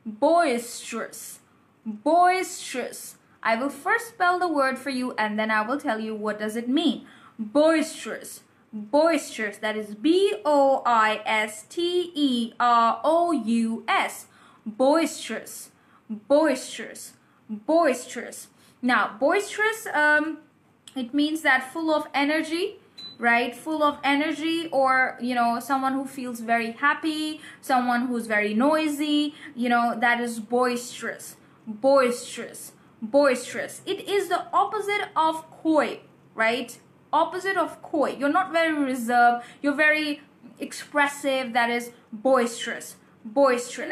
boisterous, boisterous. I will first spell the word for you and then I will tell you what does it mean. Boisterous, boisterous, that is B-O-I-S-T-E-R-O-U-S, boisterous, boisterous, boisterous. Now, boisterous, it means that full of energy, right? Full of energy, or, you know, someone who feels very happy, someone who's very noisy, you know, that is boisterous, boisterous, boisterous. It is the opposite of coy, right? Opposite of coy. You're not very reserved, you're very expressive, that is boisterous, boisterous.